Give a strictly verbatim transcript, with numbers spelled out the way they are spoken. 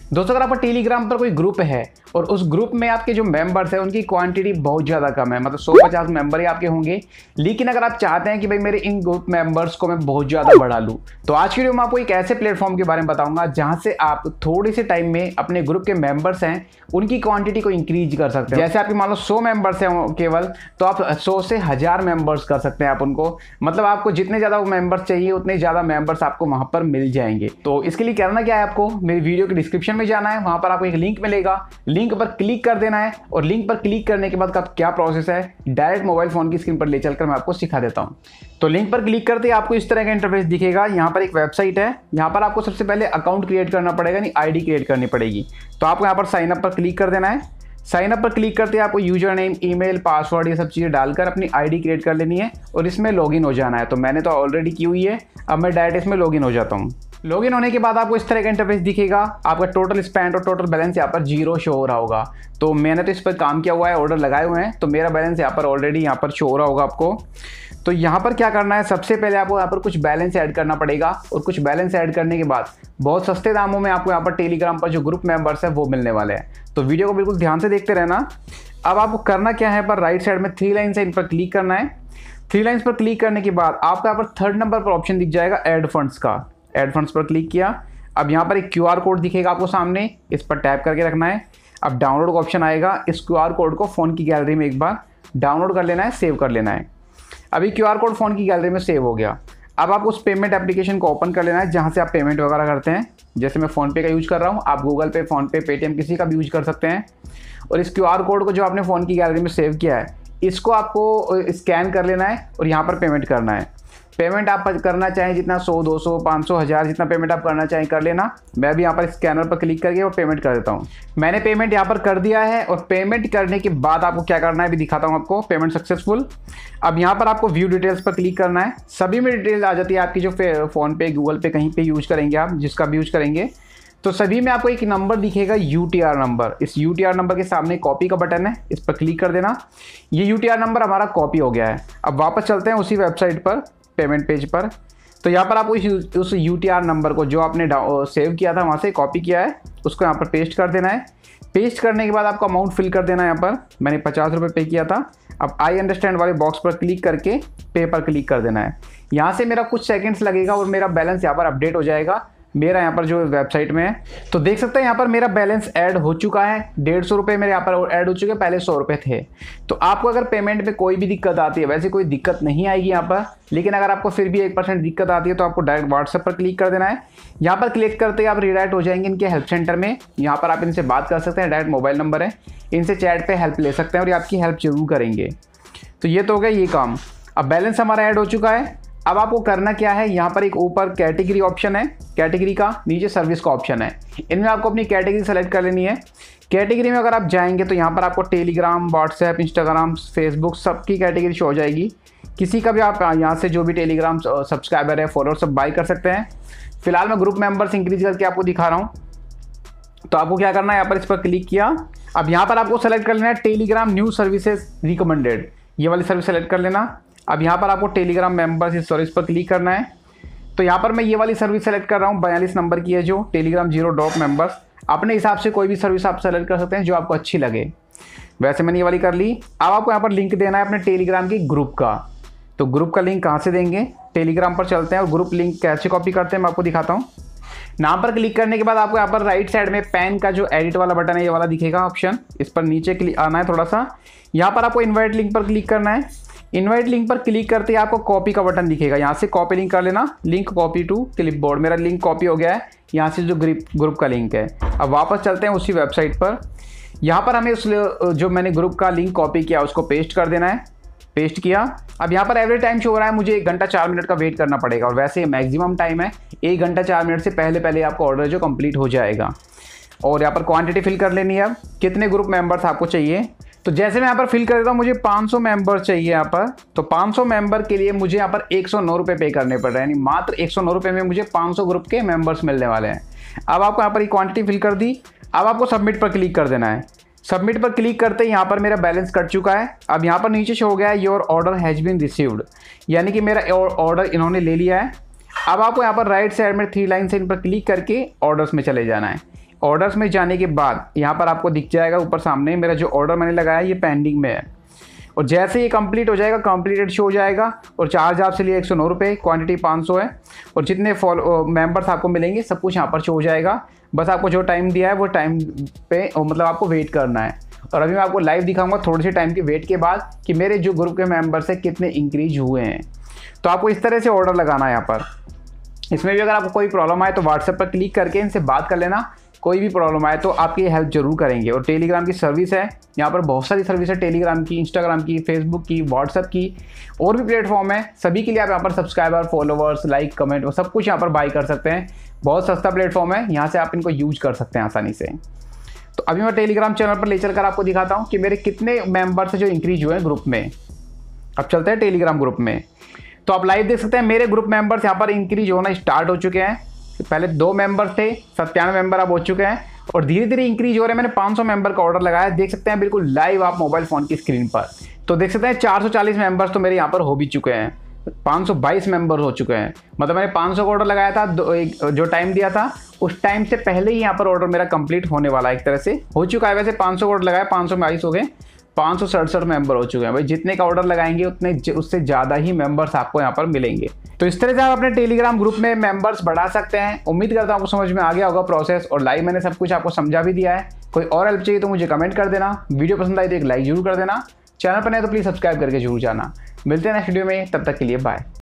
दोस्तों, अगर आपका टेलीग्राम पर कोई ग्रुप है और उस ग्रुप में आपके जो मेंबर्स हैं उनकी क्वांटिटी बहुत ज़्यादा कम है, मतलब सौ पचास मेंबर ही आपके होंगे, लेकिन अगर आप चाहते हैं कि भाई मेरे इन ग्रुप मेंबर्स को मैं बहुत ज़्यादा बढ़ा लूँ, तो आज की वीडियो में आपको एक ऐसे प्लेटफॉर्म के बारे में बताऊंगा जहां से आप थोड़े से टाइम में अपने ग्रुप के मेंबर्स हैं उनकी क्वांटिटी को इंक्रीज कर सकते हैं। जैसे आपके मान लो सौ मेंबर्स हैं केवल, तो आप सौ से हजार मेंबर्स कर सकते हैं आप उनको, मतलब आपको जितने ज़्यादा वो मेंबर्स चाहिए उतने ज़्यादा मेंबर्स आपको वहाँ पर मिल जाएंगे। तो इसके लिए करना क्या है, आपको मेरी वीडियो के डिस्क्रिप्शन में जाना है, वहाँ पर आपको एक लिंक मिलेगा, लिंक पर क्लिक कर देना है और लिंक पर क्लिक करने के बाद का क्या प्रोसेस है डायरेक्ट मोबाइल फोन की स्क्रीन पर ले चलकर मैं आपको सिखा देता हूँ। तो लिंक पर क्लिक करते ही आपको इस तरह का इंटरफेस दिखेगा। यहाँ पर एक वेबसाइट है, यहाँ पर आपको सबसे पहले अकाउंट क्रिएट करना पड़ेगा, नहीं आईडी क्रिएट करनी पड़ेगी। तो आपको यहाँ पर साइन अप पर क्लिक कर देना है। साइन अप पर क्लिक करते ही आपको यूजर नेम, ईमेल, पासवर्ड ये सब चीज़ें डालकर अपनी आईडी क्रिएट कर लेनी है और इसमें लॉगिन हो जाना है। तो मैंने तो ऑलरेडी की हुई है, अब मैं डायरेक्ट इसमें लॉगिन हो जाता हूँ। लॉगिन होने के बाद आपको इस तरह का इंटरफेस दिखेगा, आपका टोटल स्पेंड और टोटल बैलेंस यहाँ पर जीरो शो हो रहा होगा। तो मैंने तो इस पर काम किया हुआ है, ऑर्डर लगाए हुए हैं, तो मेरा बैलेंस यहाँ पर ऑलरेडी यहाँ पर शो हो रहा होगा आपको। तो यहाँ पर क्या करना है, सबसे पहले आपको यहाँ पर कुछ बैलेंस ऐड करना पड़ेगा और कुछ बैलेंस ऐड करने के बाद बहुत सस्ते दामों में आपको यहाँ पर टेलीग्राम पर जो ग्रुप मेंबर्स है वो मिलने वाले हैं। तो वीडियो को बिल्कुल ध्यान से देखते रहना। अब आपको करना क्या है, पर राइट साइड में थ्री लाइन्स है, इन पर क्लिक करना है। थ्री लाइन्स पर क्लिक करने के बाद आपको यहाँ पर थर्ड नंबर पर ऑप्शन दिख जाएगा ऐड फंड्स का। ऐड फंड्स पर क्लिक किया। अब यहाँ पर एक क्यू आर कोड दिखेगा आपको सामने, इस पर टैप करके रखना है। अब डाउनलोड का ऑप्शन आएगा, इस क्यू आर कोड को फ़ोन की गैलरी में एक बार डाउनलोड कर लेना है, सेव कर लेना है। अभी क्यू आर कोड फ़ोन की गैलरी में सेव हो गया। अब आप उस पेमेंट एप्लीकेशन को ओपन कर लेना है जहाँ से आप पेमेंट वगैरह करते हैं। जैसे मैं फ़ोनपे का यूज़ कर रहा हूँ, आप गूगल पे, फ़ोनपे, पेटीएम किसी का भी यूज़ कर सकते हैं। और इस क्यू आर कोड को जो आपने फ़ोन की गैलरी में सेव किया है, इसको आपको स्कैन कर लेना है और यहाँ पर पेमेंट करना है। पेमेंट आप करना चाहें जितना सौ, दो सौ, पाँच सौ, हज़ार, जितना पेमेंट आप करना चाहें कर लेना। मैं भी यहाँ पर स्कैनर पर क्लिक करके और पेमेंट कर देता हूँ। मैंने पेमेंट यहाँ पर कर दिया है और पेमेंट करने के बाद आपको क्या करना है भी दिखाता हूँ आपको। Payment successful. अब यहाँ पर आपको व्यू डिटेल्स पर क्लिक करना है। सभी में डिटेल्स आ जाती है आपकी, जो फ़ोन पे, गूगल पे, कहीं पर यूज़ करेंगे आप, जिसका भी यूज़ करेंगे, तो सभी में आपको एक नंबर दिखेगा, यू टी आर नंबर। इस यू टी आर नंबर के सामने कॉपी का बटन है, इस पर क्लिक कर देना। ये यू टी आर नंबर हमारा कॉपी हो गया है। अब वापस चलते हैं उसी वेबसाइट पर, पेमेंट पेज पर। तो यहाँ पर आपको उस यू टी आर नंबर को जो आपने सेव किया था वहाँ से कॉपी किया है, उसको यहाँ पर पेस्ट कर देना है। पेस्ट करने के बाद आपको अमाउंट फिल कर देना है। यहाँ पर मैंने पचास रुपये पे किया था। अब आई अंडरस्टैंड वाले बॉक्स पर क्लिक करके पे पर क्लिक कर देना है। यहाँ से मेरा कुछ सेकंड्स लगेगा और मेरा बैलेंस यहाँ पर अपडेट हो जाएगा मेरा यहाँ पर जो वेबसाइट में है। तो देख सकते हैं यहाँ पर मेरा बैलेंस ऐड हो चुका है, डेढ़ सौ रुपये मेरे यहाँ पर ऐड हो चुके हैं, पहले सौ रुपये थे। तो आपको अगर पेमेंट में कोई भी दिक्कत आती है, वैसे कोई दिक्कत नहीं आएगी यहाँ पर, लेकिन अगर आपको फिर भी एक परसेंट दिक्कत आती है तो आपको डायरेक्ट व्हाट्सएप पर क्लिक कर देना है। यहाँ पर क्लिक करते ही आप रिडायरेक्ट हो जाएंगे इनके हेल्प सेंटर में। यहाँ पर आप इनसे बात कर सकते हैं, डायरेक्ट मोबाइल नंबर है, इनसे चैट पर हेल्प ले सकते हैं और ये आपकी हेल्प जरूर करेंगे। तो ये तो हो गया ये काम। अब बैलेंस हमारा ऐड हो चुका है। अब आपको करना क्या है, यहाँ पर एक ऊपर कैटेगरी ऑप्शन है, कैटेगरी का, नीचे सर्विस का ऑप्शन है। इनमें आपको अपनी कैटेगरी सेलेक्ट कर लेनी है। कैटेगरी में अगर आप जाएंगे तो यहाँ पर आपको टेलीग्राम, व्हाट्सएप, इंस्टाग्राम, फेसबुक सबकी कैटेगरी शो हो जाएगी। किसी का भी आप यहाँ से जो भी टेलीग्राम सब्सक्राइबर है, फॉलोअर सब बाय कर सकते हैं। फिलहाल मैं ग्रुप मेंबर्स इंक्रीज करके आपको दिखा रहा हूँ। तो आपको क्या करना है, यहाँ पर इस पर क्लिक किया। अब यहाँ पर आपको सेलेक्ट कर लेना है टेलीग्राम न्यू सर्विसेज रिकमेंडेड, ये वाली सर्विस सेलेक्ट कर लेना। अब यहाँ पर आपको टेलीग्राम मेंबर्स इस सर्विस पर क्लिक करना है। तो यहाँ पर मैं ये वाली सर्विस सेलेक्ट कर रहा हूँ, बयालीस नंबर की है जो टेलीग्राम जीरो डॉट मेंबर्स। अपने हिसाब से कोई भी सर्विस आप सेलेक्ट कर सकते हैं जो आपको अच्छी लगे। वैसे मैंने ये वाली कर ली। अब आपको यहाँ पर लिंक देना है अपने टेलीग्राम के ग्रुप का। तो ग्रुप का लिंक कहाँ से देंगे, टेलीग्राम पर चलते हैं और ग्रुप लिंक कैसे कॉपी करते हैं मैं आपको दिखाता हूँ। नाम पर क्लिक करने के बाद आपको यहाँ पर राइट साइड में पेन का जो एडिट वाला बटन है, ये वाला दिखेगा ऑप्शन, इस पर नीचे क्लिक आना है थोड़ा सा। यहाँ पर आपको इन्वाइट लिंक पर क्लिक करना है। इनवाइट लिंक पर क्लिक करते ही आपको कॉपी का बटन दिखेगा, यहाँ से कॉपी लिंक कर लेना, लिंक कॉपी टू क्लिपबोर्ड। मेरा लिंक कॉपी हो गया है यहाँ से जो ग्रुप ग्रुप का लिंक है। अब वापस चलते हैं उसी वेबसाइट पर। यहाँ पर हमें उस जो मैंने ग्रुप का लिंक कॉपी किया उसको पेस्ट कर देना है। पेस्ट किया। अब यहाँ पर एवरेज टाइम शो हो रहा है, मुझे एक घंटा चार मिनट का वेट करना पड़ेगा और वैसे मैक्सिमम टाइम है एक घंटा चार मिनट से पहले पहले आपका ऑर्डर जो कंप्लीट हो जाएगा। और यहाँ पर क्वांटिटी फिल कर लेनी है। अब कितने ग्रुप मेंबर्स आपको चाहिए, तो जैसे मैं यहाँ पर फिल कर देता हूँ, मुझे पाँच सौ मेंबर चाहिए यहाँ पर। तो पाँच सौ मेंबर के लिए मुझे यहाँ पर एक सौ नौ रुपये पे करने पड़ रहे हैं, यानी मात्र एक सौ नौ रुपये में मुझे पाँच सौ ग्रुप के मेंबर्स मिलने वाले हैं। अब आपको यहाँ पर ये क्वांटिटी फिल कर दी। अब आपको सबमिट पर क्लिक कर देना है। सबमिट पर क्लिक करते ही यहाँ पर मेरा बैलेंस कट चुका है। अब यहाँ पर नीचे शो हो गया है your order has been received, यानी कि मेरा ऑर्डर इन्होंने ले लिया है। अब आपको यहाँ पर राइट साइड में थ्री लाइन से इन पर क्लिक करके ऑर्डर्स में चले जाना है। ऑर्डर्स में जाने के बाद यहाँ पर आपको दिख जाएगा ऊपर सामने मेरा जो ऑर्डर मैंने लगाया ये पेंडिंग में है, और जैसे ये कंप्लीट हो जाएगा कंप्लीटेड शो हो जाएगा। और चार्ज आपसे लिए एक सौ नौ रुपये, क्वान्टिटी पाँच सौ है, और जितने फॉलो मेंबर्स आपको मिलेंगे सब कुछ यहाँ पर शो हो जाएगा। बस आपको जो टाइम दिया है वो टाइम पे मतलब आपको वेट करना है। और अभी मैं आपको लाइव दिखाऊंगा थोड़े से टाइम के वेट के बाद कि मेरे जो ग्रुप के मेंबर्स हैं कितने इंक्रीज हुए हैं। तो आपको इस तरह से ऑर्डर लगाना है यहाँ पर। इसमें भी अगर आपको कोई प्रॉब्लम आए तो व्हाट्सएप पर क्लिक करके इनसे बात कर लेना। कोई भी प्रॉब्लम आए तो आपकी हेल्प जरूर करेंगे। और टेलीग्राम की सर्विस है, यहाँ पर बहुत सारी सर्विस है टेलीग्राम की, इंस्टाग्राम की, फेसबुक की, व्हाट्सएप की, और भी प्लेटफॉर्म है। सभी के लिए आप यहाँ पर सब्सक्राइबर, फॉलोवर्स, लाइक, कमेंट और सब कुछ यहाँ पर बाई कर सकते हैं। बहुत सस्ता प्लेटफॉर्म है, यहाँ से आप इनको यूज कर सकते हैं आसानी से। तो अभी मैं टेलीग्राम चैनल पर ले चलकर आपको दिखाता हूँ कि मेरे कितने मेंबर्स हैं जो इंक्रीज हुए हैं ग्रुप में। अब चलते हैं टेलीग्राम ग्रुप में। तो आप लाइव देख सकते हैं मेरे ग्रुप मेंबर्स यहाँ पर इंक्रीज होना स्टार्ट हो चुके हैं। पहले दो मेंबर थे, सत्तानवे मेंबर अब हो चुके हैं और धीरे धीरे इंक्रीज हो रहे हैं। मैंने पाँच सौ मेंबर का ऑर्डर लगाया, देख सकते हैं बिल्कुल लाइव आप मोबाइल फ़ोन की स्क्रीन पर। तो देख सकते हैं चार सौ चालीस मेंबर्स तो मेरे यहाँ पर हो भी चुके हैं, पाँच सौ बाईस मेंबर हो चुके हैं। मतलब मैंने पाँच सौ का ऑर्डर लगाया था, दो, एक, जो टाइम दिया था उस टाइम से पहले ही यहाँ पर ऑर्डर मेरा कंप्लीट होने वाला है, एक तरह से हो चुका है। वैसे पाँच सौ का ऑर्डर लगाया, पाँच सौ बाईस हो गए, पाँच सौ सड़सठ मेंबर हो चुके हैं। भाई जितने का ऑर्डर लगाएंगे उतने उससे ज़्यादा ही मेंबर्स आपको यहाँ पर मिलेंगे। तो इस तरह से आप अपने टेलीग्राम ग्रुप में मेंबर्स बढ़ा सकते हैं। उम्मीद करता हूँ आपको समझ में आ गया होगा प्रोसेस, और लाइव मैंने सब कुछ आपको समझा भी दिया है। कोई और हेल्प चाहिए तो मुझे कमेंट कर देना। वीडियो पसंद आई तो एक लाइक जरूर कर देना। चैनल पर नहीं तो प्लीज़ सब्सक्राइब करके जरूर जाना। मिलते हैं नेक्स्ट वीडियो में, तब तक के लिए बाय।